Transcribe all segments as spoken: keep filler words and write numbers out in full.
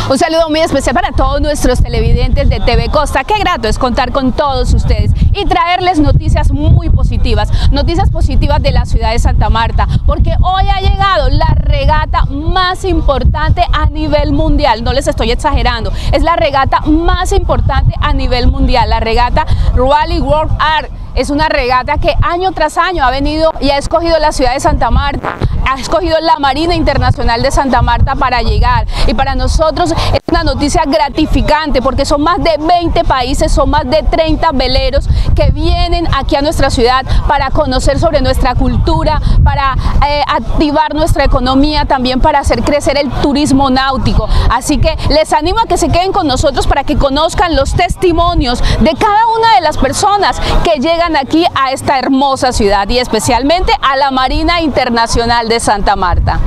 Un saludo muy especial para todos nuestros televidentes de T V Costa. Qué grato es contar con todos ustedes y traerles noticias muy positivas, noticias positivas de la ciudad de Santa Marta, porque hoy ha llegado la regata más importante a nivel mundial. No les estoy exagerando, es la regata más importante a nivel mundial, la regata Rally World Art. Es una regata que año tras año ha venido y ha escogido la ciudad de Santa Marta, ha escogido la Marina Internacional de Santa Marta para llegar. Y para nosotros es una noticia gratificante porque son más de veinte países, son más de treinta veleros que vienen aquí a nuestra ciudad para conocer sobre nuestra cultura, para eh, activar nuestra economía, también para hacer crecer el turismo náutico. Así que les animo a que se queden con nosotros para que conozcan los testimonios de cada una de las personas que llegan aquí a esta hermosa ciudad y especialmente a la Marina Internacional de Santa Marta.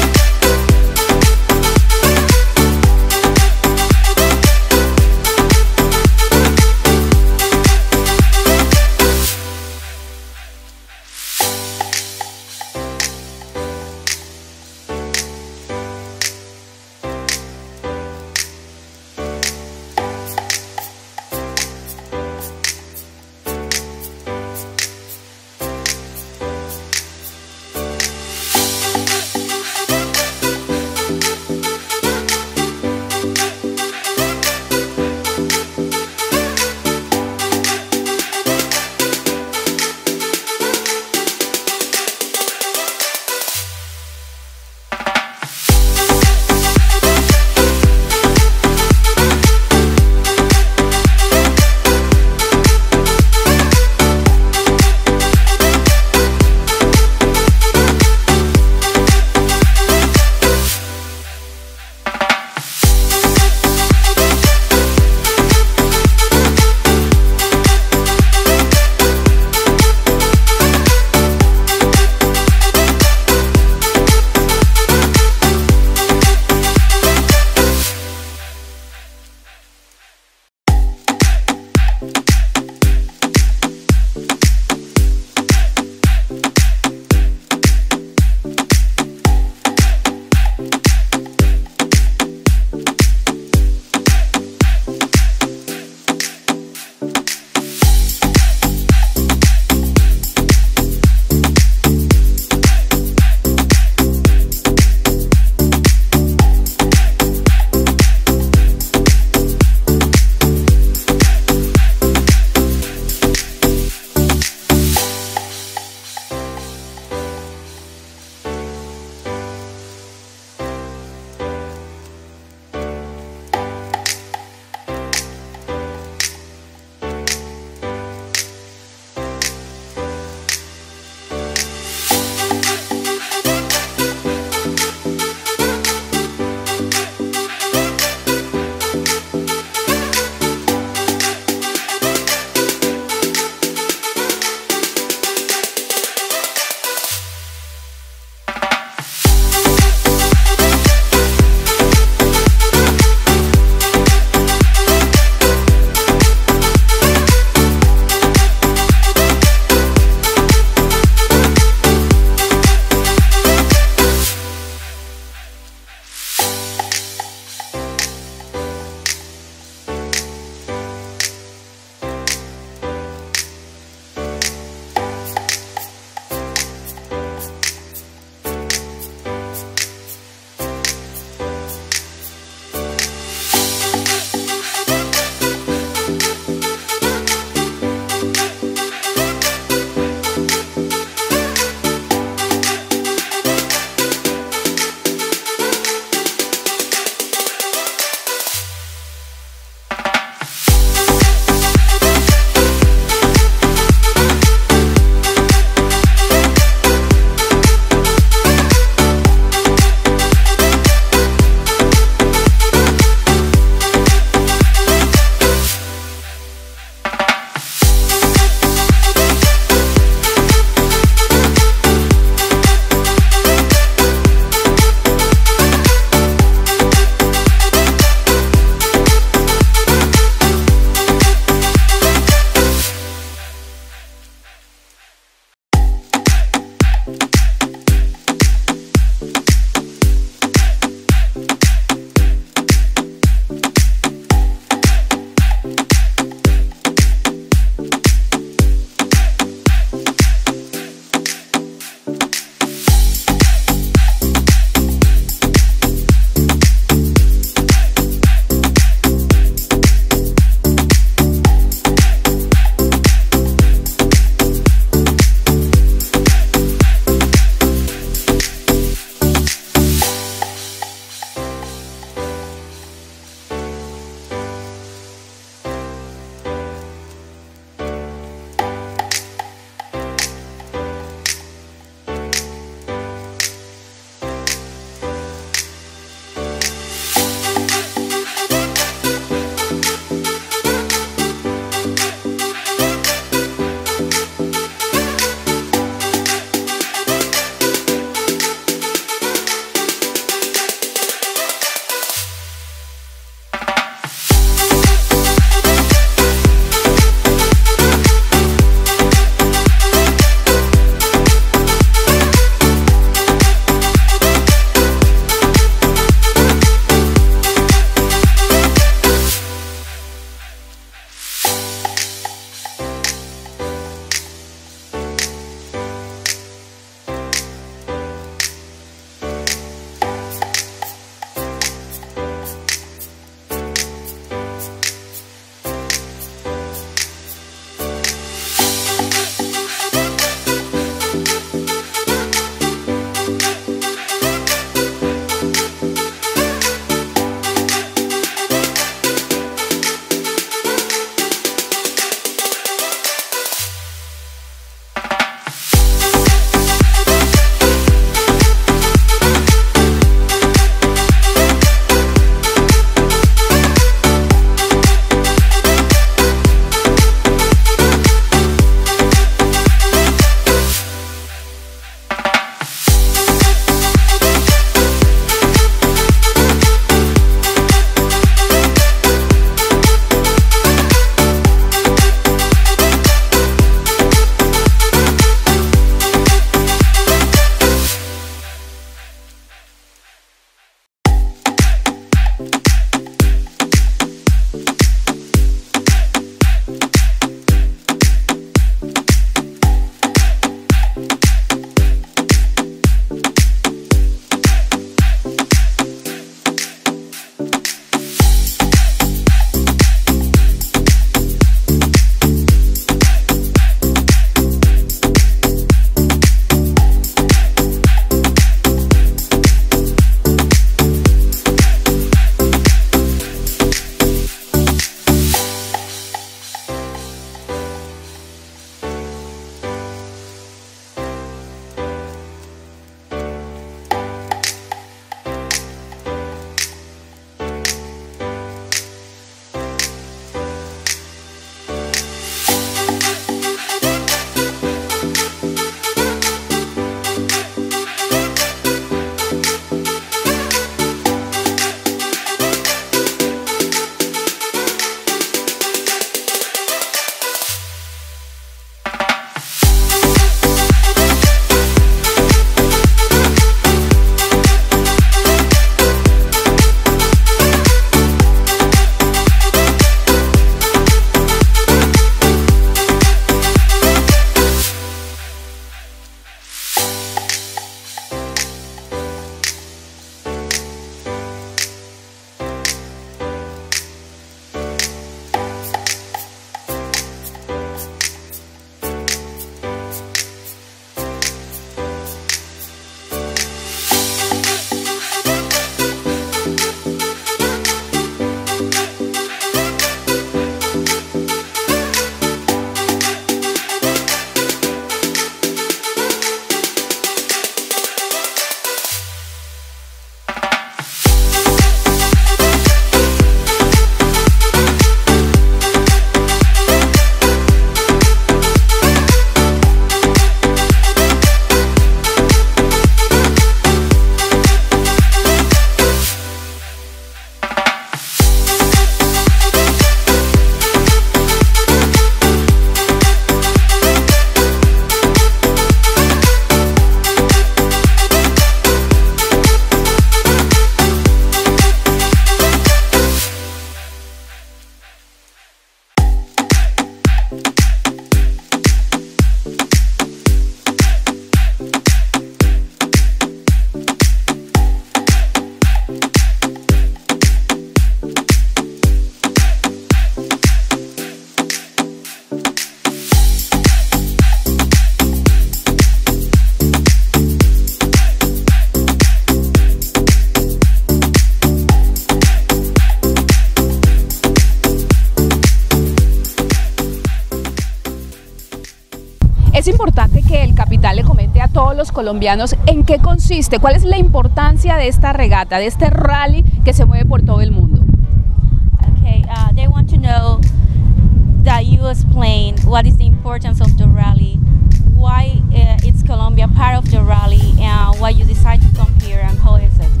Es importante que el capitán le comente a todos los colombianos en qué consiste, cuál es la importancia de esta regata, de este rally que se mueve por todo el mundo. Okay, uh, they want to know that you explain what is the importance of the rally, why uh, it's Colombia part of the rally, and why you decide to come here and how is it?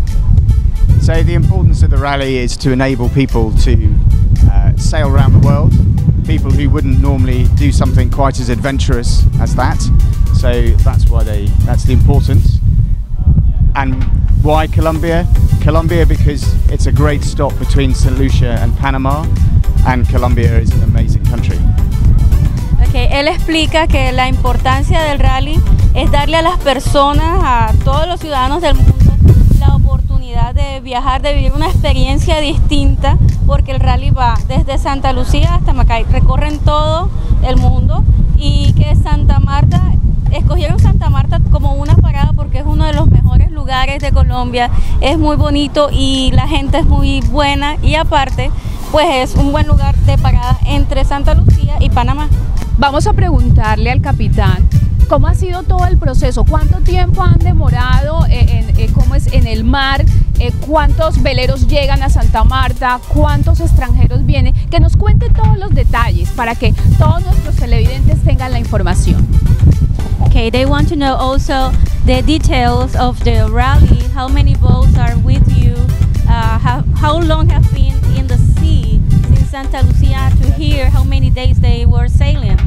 So the importance of the rally is to enable people to uh, sail around the world, people who wouldn't normally do something quite as adventurous as that. So that's why they, that's the importance. And why Colombia? Colombia because it's a great stop between Saint Lucia and Panama, and Colombia is an amazing country. Okay, él explica que la importancia del rally es darle a las personas, a todos los ciudadanos del mundo, la oportunidad de viajar, de vivir una experiencia distinta, porque el rally va desde Santa Lucía hasta Macay, recorren todo el mundo, y que Santa Marta, escogieron Santa Marta como una parada porque es uno de los mejores lugares de Colombia, es muy bonito y la gente es muy buena, y aparte pues es un buen lugar de parada entre Santa Lucía y Panamá. Vamos a preguntarle al capitán cómo ha sido todo el proceso, cuánto tiempo han demorado en, en, en, cómo es en el mar, eh, cuántos veleros llegan a Santa Marta, cuántos extranjeros vienen, que nos cuente todos los detalles para que todos nuestros televidentes tengan la información. Okay, they want to know also the details of the rally, how many boats are with you, uh, how, how long have been in the sea since Santa Lucia to here, how many days they were sailing.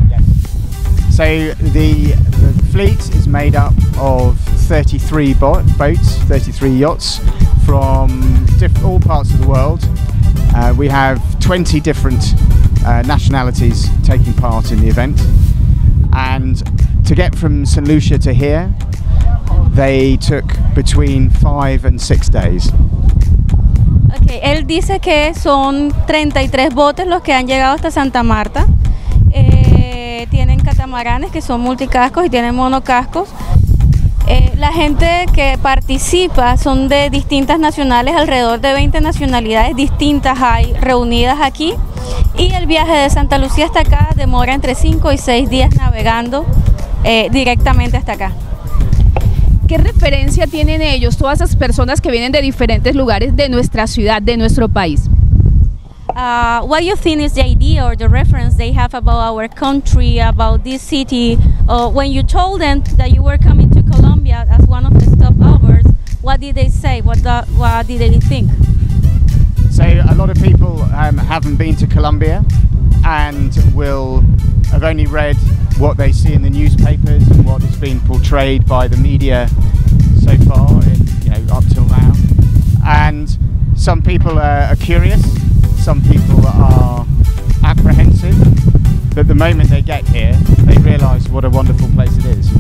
So the, the fleet is made up of thirty-three bo boats, thirty-three yachts from diff all parts of the world. Uh, we have twenty different uh, nationalities taking part in the event, and to get from Saint Lucia to here, they took between five and six days. Okay, él dice que son treinta y tres botes los que han llegado hasta Santa Marta. Eh, tienen catamaranes que son multicascos y tienen monocascos. Eh, la gente que participa son de distintas nacionales, alrededor de veinte nacionalidades distintas hay reunidas aquí, y el viaje de Santa Lucía hasta acá demora entre cinco y seis días navegando eh, directamente hasta acá. ¿Qué referencia tienen ellos, todas esas personas que vienen de diferentes lugares de nuestra ciudad, de nuestro país? Uh, what do you think is the idea or the reference they have about our country, about this city? Uh, when you told them that you were coming to Colombia as one of the stopovers, what did they say? What, the, what did they think? So a lot of people um, haven't been to Colombia and will have only read what they see in the newspapers and what has been portrayed by the media so far, in, you know, up till now. And some people are, are curious. Some people are apprehensive, but the moment they get here, they realize what a wonderful place it is.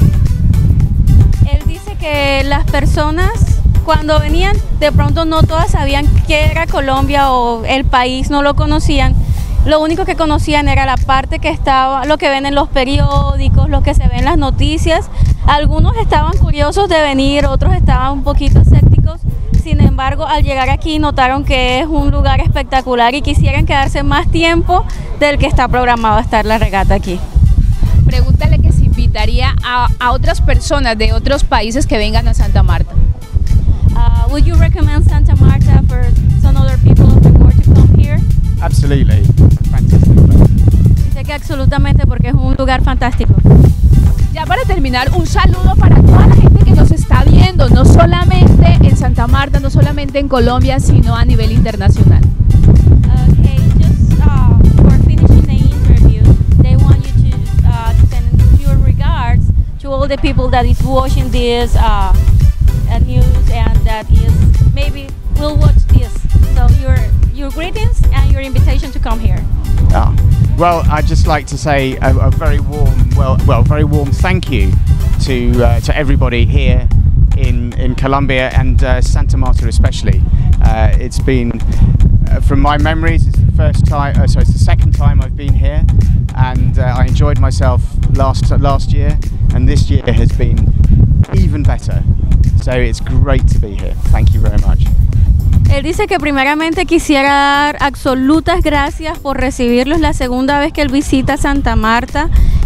Él dice que las personas cuando venían, de pronto no todas sabían qué era Colombia o el país, no lo conocían. Lo único que conocían era la parte que estaba, lo que ven en los periódicos, lo que se ve en las noticias. Algunos estaban curiosos de venir, otros estaban un poquito escépticos. Sin embargo, al llegar aquí notaron que es un lugar espectacular y quisieran quedarse más tiempo del que está programado a estar la regata aquí. Pregúntale que se invitaría a, a otras personas de otros países que vengan a Santa Marta. Uh, would you recommend Santa Marta for some other people of the world to come here? Absolutely, fantastic place. Dice que absolutamente, porque es un lugar fantástico. Ya para terminar, un saludo para toda la gente que nos está viendo, no solamente en Santa Marta, no solamente en Colombia, sino a nivel internacional. Okay, just uh, for finishing the interview, they want you to, uh, to send your regards to all the people that is watching this uh, uh, news and that is maybe will watch this. So your your greetings and your invitation to come here. Ah. Well, I'd just like to say a, a very warm, well, well, very warm thank you to uh, to everybody here in in Colombia and uh, Santa Marta especially. Uh, it's been, uh, from my memories, it's the first time, uh, sorry, it's the second time I've been here, and uh, I enjoyed myself last uh, last year, and this year has been even better. So it's great to be here. Thank you very much. Él dice que primeramente quisiera dar absolutas gracias por recibirlos la segunda vez que él visita Santa Marta,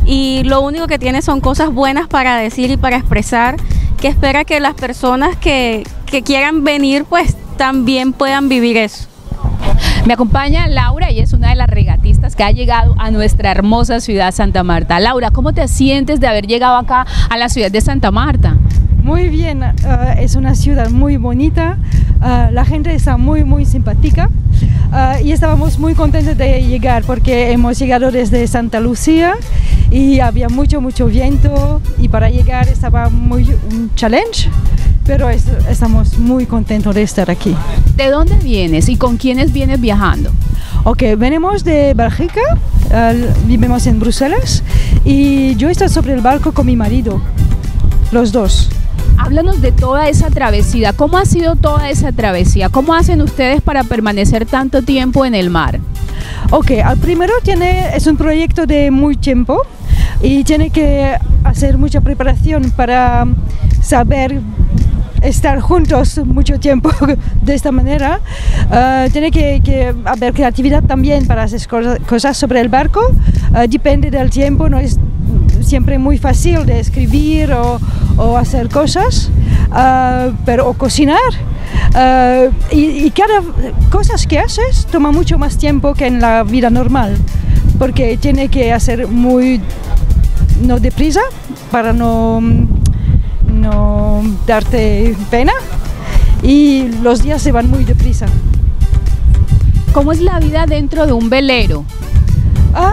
y lo único que tiene son cosas buenas para decir y para expresar, que espera que las personas que, que quieran venir pues también puedan vivir eso. Me acompaña Laura, ella es una de las regatistas que ha llegado a nuestra hermosa ciudad Santa Marta. Laura, ¿cómo te sientes de haber llegado acá a la ciudad de Santa Marta? Muy bien, uh, es una ciudad muy bonita, uh, la gente está muy muy simpática uh, y estábamos muy contentos de llegar porque hemos llegado desde Santa Lucía y había mucho mucho viento y para llegar estaba muy un challenge, pero es, estamos muy contentos de estar aquí. ¿De dónde vienes y con quiénes vienes viajando? Ok, venimos de Bélgica, uh, vivimos en Bruselas y yo estoy sobre el barco con mi marido, los dos. Háblanos de toda esa travesía, ¿cómo ha sido toda esa travesía? ¿Cómo hacen ustedes para permanecer tanto tiempo en el mar? Ok, al primero tiene, es un proyecto de muy tiempo y tiene que hacer mucha preparación para saber estar juntos mucho tiempo de esta manera. Uh, tiene que, que haber creatividad también para hacer cosas sobre el barco, uh, depende del tiempo, no es siempre muy fácil de escribir o, o hacer cosas, uh, pero o cocinar. Uh, y, y cada cosa que haces toma mucho más tiempo que en la vida normal, porque tiene que hacer muy no deprisa para no, no darte pena y los días se van muy deprisa. ¿Cómo es la vida dentro de un velero? Ah,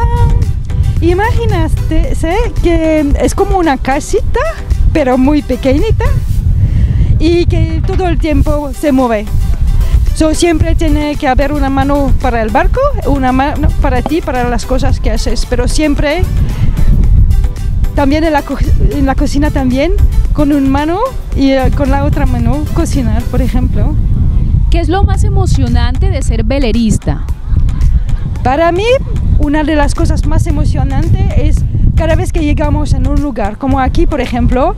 imagínate que es como una casita, pero muy pequeñita y que todo el tiempo se mueve. So, siempre tiene que haber una mano para el barco, una mano para ti, para las cosas que haces, pero siempre, también en la, co en la cocina también, con una mano y uh, con la otra mano cocinar, por ejemplo. ¿Qué es lo más emocionante de ser velerista? Para mí, una de las cosas más emocionantes es cada vez que llegamos en un lugar, como aquí, por ejemplo,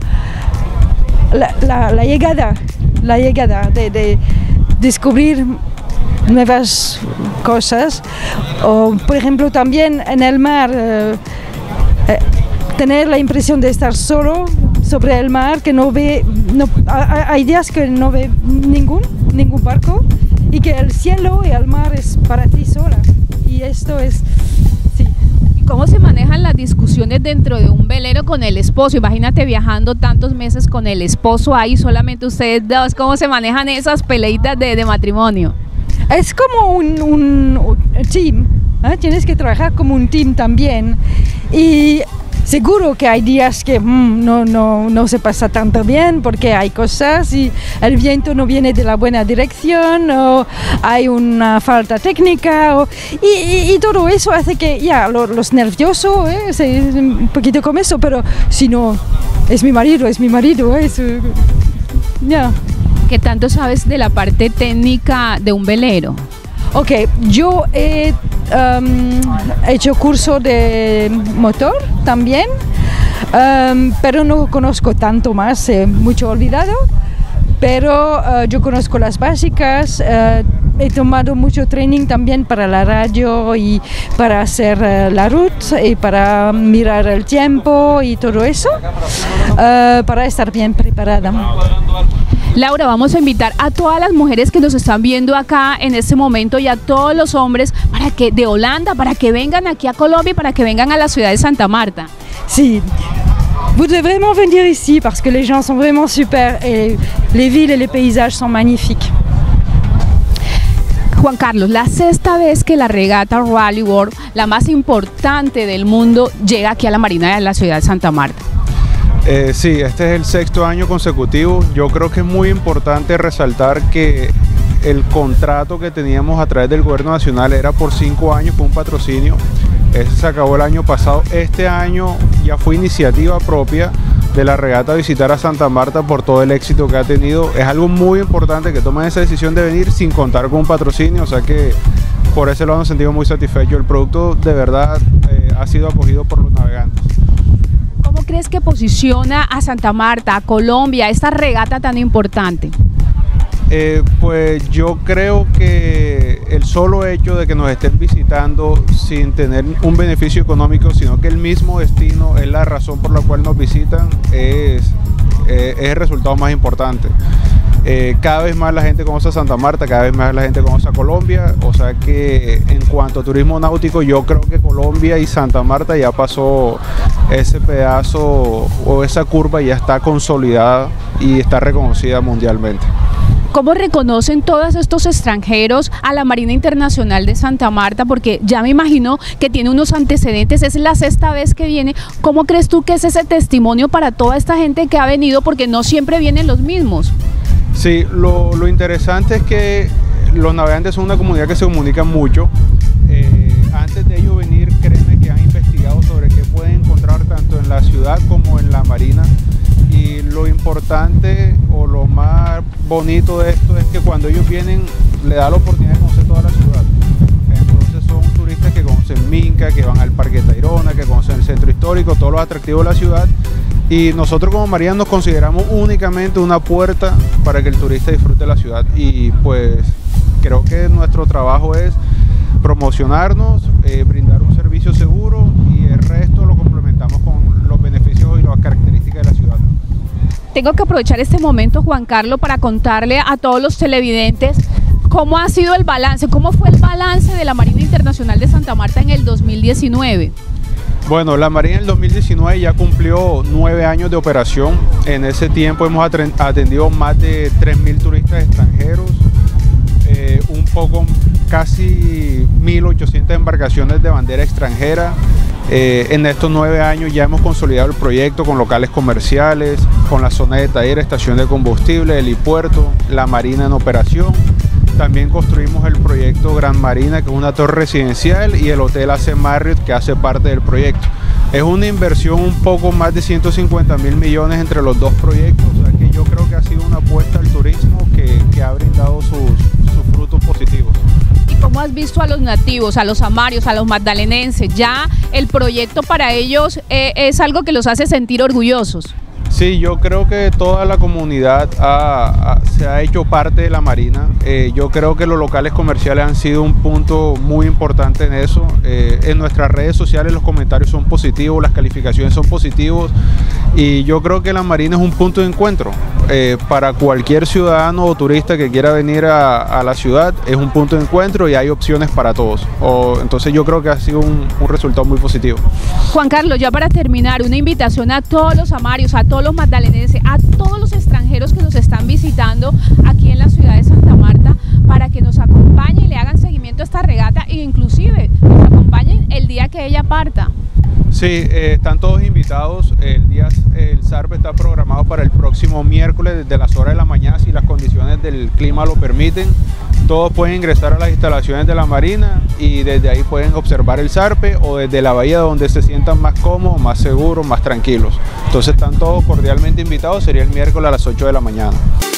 la, la, la llegada, la llegada de, de descubrir nuevas cosas, o por ejemplo también en el mar, eh, eh, tener la impresión de estar solo sobre el mar, que no ve, no, hay días que no ve ningún, ningún barco y que el cielo y el mar es para ti sola. Y esto es, sí. ¿Y cómo se manejan las discusiones dentro de un velero con el esposo? Imagínate viajando tantos meses con el esposo ahí, solamente ustedes dos, ¿cómo se manejan esas peleitas de, de matrimonio? Es como un, un, un team, ¿eh? Tienes que trabajar como un team también y seguro que hay días que mm, no, no, no se pasa tanto bien porque hay cosas y el viento no viene de la buena dirección o hay una falta técnica o, y, y, y todo eso hace que ya lo, los nerviosos, ¿eh? Es un poquito como eso, pero si no, es mi marido, es mi marido, es, ya. ¿Qué tanto sabes de la parte técnica de un velero? Ok, yo he um, hecho curso de motor también, um, pero no conozco tanto más, eh, mucho olvidado, pero uh, yo conozco las básicas, uh, he tomado mucho training también para la radio y para hacer uh, la ruta y para mirar el tiempo y todo eso, uh, para estar bien preparada. Laura, vamos a invitar a todas las mujeres que nos están viendo acá en este momento y a todos los hombres para que de Holanda, para que vengan aquí a Colombia y para que vengan a la ciudad de Santa Marta. Sí, vous devez vraiment venir ici parce que les gens sont vraiment super et les villes et les paysages sont magnifiques. Juan Carlos, la sexta vez que la regata Rally World, la más importante del mundo, llega aquí a la Marina de la ciudad de Santa Marta. Eh, sí, este es el sexto año consecutivo. Yo creo que es muy importante resaltar que el contrato que teníamos a través del gobierno nacional era por cinco años con un patrocinio. Ese se acabó el año pasado. Este año ya fue iniciativa propia de la regata visitar a Santa Marta por todo el éxito que ha tenido. Es algo muy importante que tomen esa decisión de venir sin contar con un patrocinio, o sea que por ese lado nos sentimos muy satisfechos. El producto de verdad eh, ha sido acogido por los navegantes. ¿Cómo crees que posiciona a Santa Marta, a Colombia, esta regata tan importante? Eh, pues yo creo que el solo hecho de que nos estén visitando sin tener un beneficio económico, sino que el mismo destino es la razón por la cual nos visitan, es, eh, es el resultado más importante. Eh, cada vez más la gente conoce a Santa Marta, cada vez más la gente conoce a Colombia, o sea que en cuanto a turismo náutico yo creo que Colombia y Santa Marta ya pasó ese pedazo o esa curva, ya está consolidada y está reconocida mundialmente. ¿Cómo reconocen todos estos extranjeros a la Marina Internacional de Santa Marta? Porque ya me imagino que tiene unos antecedentes, es la sexta vez que viene. ¿Cómo crees tú que es ese testimonio para toda esta gente que ha venido? Porque no siempre vienen los mismos. Sí, lo, lo interesante es que los navegantes son una comunidad que se comunica mucho. Eh, antes de ellos venir, créeme que han investigado sobre qué pueden encontrar tanto en la ciudad como en la Marina. Y lo importante o lo más bonito de esto es que cuando ellos vienen, le da la oportunidad de conocer toda la ciudad. Entonces son turistas que conocen Minca, que van al Parque Tayrona, que conocen el centro histórico, todos los atractivos de la ciudad. Y nosotros como Marina nos consideramos únicamente una puerta para que el turista disfrute la ciudad. Y pues creo que nuestro trabajo es promocionarnos, eh, brindar un servicio seguro y el resto lo complementamos con los beneficios y las características de la ciudad. Tengo que aprovechar este momento, Juan Carlos, para contarle a todos los televidentes cómo ha sido el balance, cómo fue el balance de la Marina Internacional de Santa Marta en el dos mil diecinueve. Bueno, la Marina en el dos mil diecinueve ya cumplió nueve años de operación. En ese tiempo hemos atendido más de tres mil turistas extranjeros, eh, un poco, casi mil ochocientas embarcaciones de bandera extranjera. Eh, en estos nueve años ya hemos consolidado el proyecto con locales comerciales, con la zona de taller, estación de combustible, helipuerto, la Marina en operación. También construimos el proyecto Gran Marina, que es una torre residencial, y el Hotel A C Marriott, que hace parte del proyecto. Es una inversión un poco más de ciento cincuenta mil millones entre los dos proyectos, o sea que yo creo que ha sido una apuesta al turismo que, que ha brindado sus, sus frutos positivos. ¿Y cómo has visto a los nativos, a los amarios, a los magdalenenses? ¿Ya el proyecto para ellos eh, es algo que los hace sentir orgullosos? Sí, yo creo que toda la comunidad ha, ha, se ha hecho parte de la Marina. Eh, yo creo que los locales comerciales han sido un punto muy importante en eso. Eh, en nuestras redes sociales los comentarios son positivos, las calificaciones son positivos y yo creo que la Marina es un punto de encuentro. Eh, para cualquier ciudadano o turista que quiera venir a, a la ciudad, es un punto de encuentro y hay opciones para todos. O, entonces yo creo que ha sido un, un resultado muy positivo. Juan Carlos, ya para terminar, una invitación a todos los amarios, a todos los magdalenenses, a todos los extranjeros que nos están visitando aquí en la ciudad de Santa Marta, para que nos acompañen y le hagan seguimiento a esta regata e inclusive nos acompañen el día que ella parta. Sí, eh, están todos invitados. El día el SARPE está programado para el próximo miércoles desde las horas de la mañana, si las condiciones del clima lo permiten. Todos pueden ingresar a las instalaciones de la Marina y desde ahí pueden observar el SARPE o desde la bahía donde se sientan más cómodos, más seguros, más tranquilos. Entonces están todos cordialmente invitados, sería el miércoles a las ocho de la mañana.